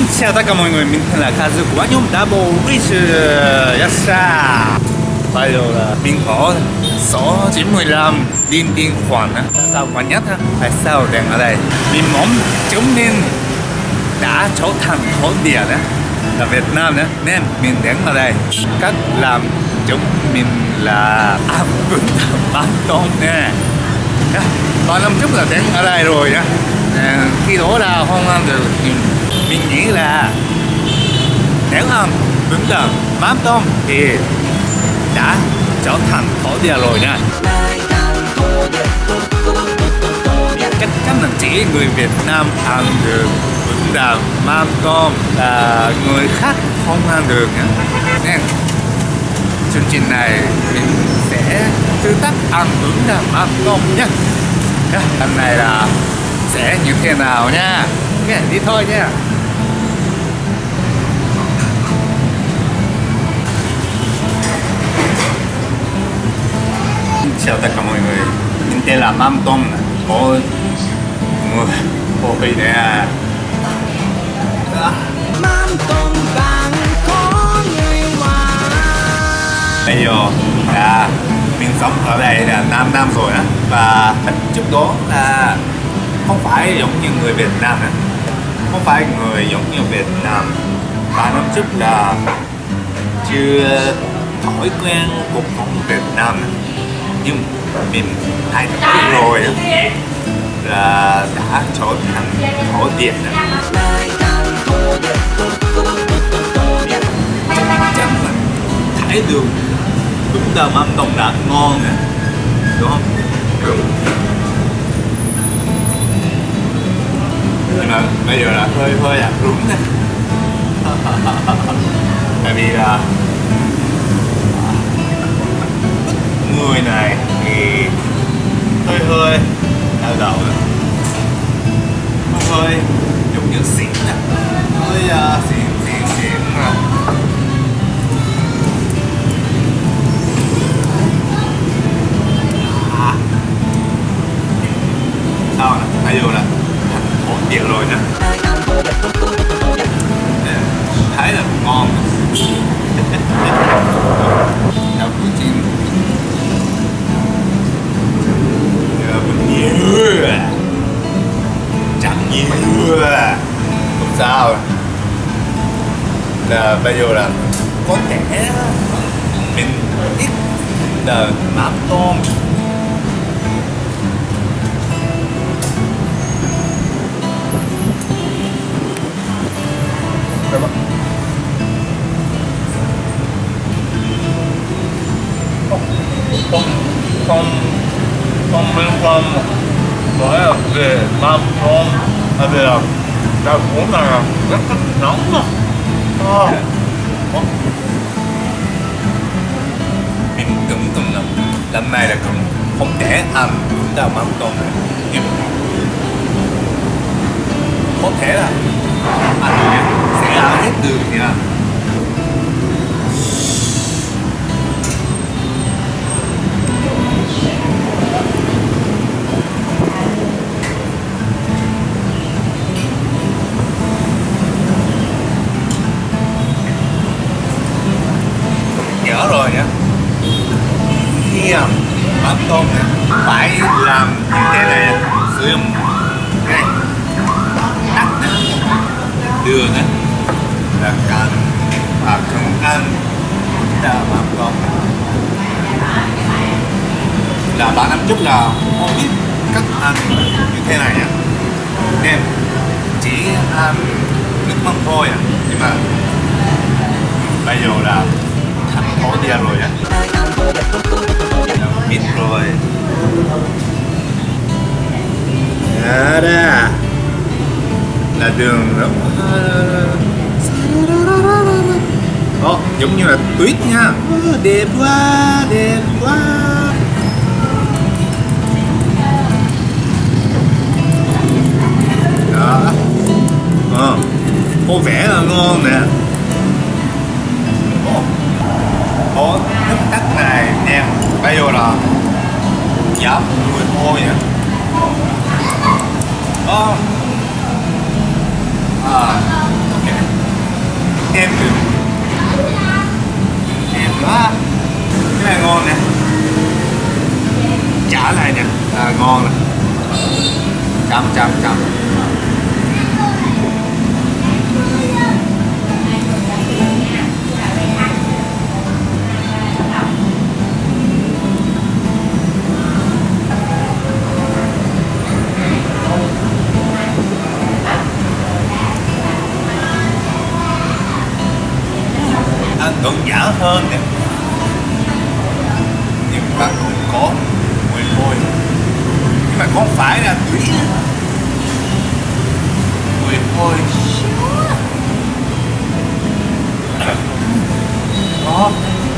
chào tất cả mọi người, mình là Kazu của nhóm Double Reach. Yes sir. Bây giờ là mình có số 95 Liên Biên Khoản á, cao quan nhất á. Tại sao đang ở đây? Mình muốn chứng minh đã trở thành thổ địa đó là Việt Nam đó, nên mình đến ở đây. Cách làm chứng minh là ăn bún mắm tôm nè. Vài năm trước là đến ở đây rồi á. Khi đó là không ăn được, mình nghĩ là nếu ăn bún đậu mắm tôm thì đã trở thành thổ địa rồi nha. Chắc chắn là chỉ người Việt Nam ăn được bún đậu mắm tôm, là người khác không ăn được nha. Nên chương trình này mình sẽ thử thách ăn bún đậu mắm tôm nhé. Lần này là sẽ như thế nào nha. Ok, đi thôi nha. Chào tất cả mọi người, mình tên là Mắm Tôm, có người nè. Mắm tôm vàng có người hoa. Bây giờ là mình sống ở đây là 5 năm rồi á, và trước đó là không phải giống như người Việt Nam á, không phải người giống như Việt Nam. 3 năm trước là chưa thói quen cuộc sống Việt Nam á. Nhưng mình thay đổi rồi là đã trở thành thổ địa rồi. Chắc là thấy được bún đậu mắm tôm đã ngon nè, đúng không? Đúng. Nhưng mà bây giờ là hơi là rúng nè. Tại vì là người này thì hơi đau đầu nữa, hơi giống như xỉn nè, hơi xỉn nè. Sao nè, bây giờ là thành thổ địa rồi nè, thấy là ngon. Đậu củ chiên nhiều à, chẳng nhiều à, không sao. Là bây giờ là có thể mình ít là mắm tôm. Không bên trong nói là về mắm tôm, về là rau cuốn này là rất nóng mà. Mình tưởng tượng là lần này là cũng không thể ăn bún đậu mắm tôm này, nhưng có thể là ăn được, sẽ ăn hết được nha. Nhớ rồi nhá, khi mắm tôm này phải làm như thế này, sử dụng cái đắt này, đường này, là canh và không ăn là mắm tôm. Là 3 năm trước là không biết cách ăn như thế này nhá, nên chỉ ăn nước mắm thôi à. Nhưng mà bây giờ là thổ địa rồi á, biết rồi. Đó là đường đó. Giống như là tuyết nha. Đẹp quá, đẹp quá. Đó. Có vẻ là ngon nè. Có nước cắt này nha. Bây giờ là giảm mùi thôi nha. Ok. quả này nè là ngon nè, trăm. Ăn còn nhã hơn nè, nhưng mà không có mùi hôi, nhưng mà không phải là tủy mùi hôi. Ngon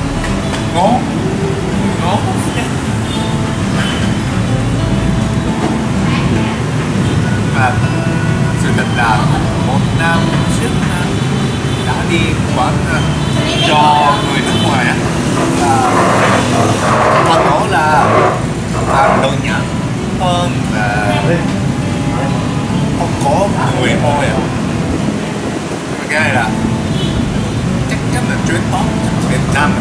mà sự thật là một năm trước đã đi quán cho người nước ngoài á, họ nói là ăn đồ Nhật hơn và không có mùi hôi à. Cái này là chắc chắn là truyền thống Việt Nam.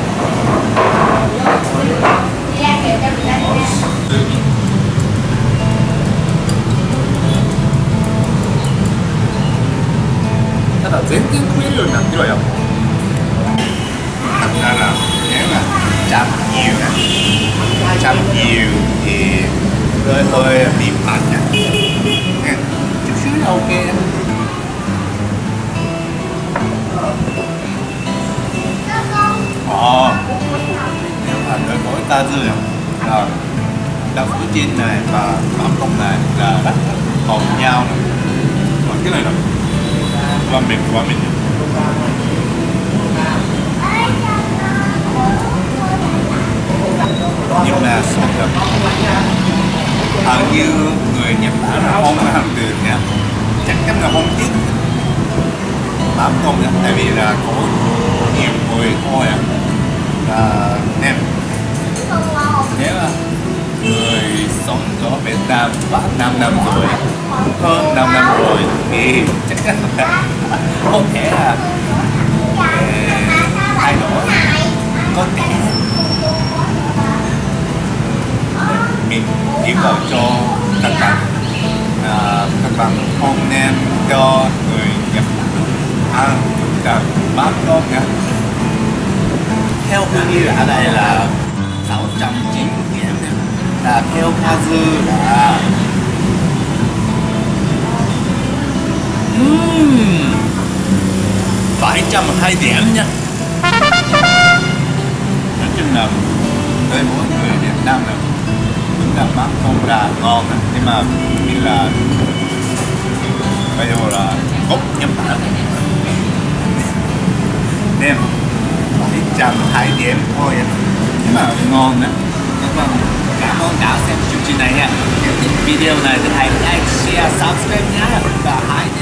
ただ全然食えるようになってるわよ。thật ra là nếu mà chấm nhiều nè, chấm nhiều thì hơi bị mặn nè, chút xíu là ok. Nếu mà đối với ta dư là đậu phú chiên này và mắm tôm này là rất hợp nhau nè. Còn cái này là qua mình nhưng mà sự thật như người Nhật Bản không làm được nha, chắc chắn là không tiếc mắm tôm nha, tại vì là có nhiều mùi thôi à. Em nếu là người sống ở Việt Nam 5 năm rồi, hơn 5 năm rồi thì chắc chắn là không thể là thay đổi. Có thể mình yêu cầu cho các bạn không nên cho người Nhật ăn cả mắm tôm nha. Theo Hương như ở đây là 690 điểm, là theo Kazu là 720 điểm nha. Nói chung là với mỗi người Việt Nam là đúng là mắm tôm là ngon nè, nhưng mà như là bây giờ là gốc Nhật Bản nên 720 điểm thôi nhưng mà ngon nè. Vâng, cảm ơn đã xem chương trình này nha. Nếu thích video này thì hãy like, share, subscribe nhé. Và hãy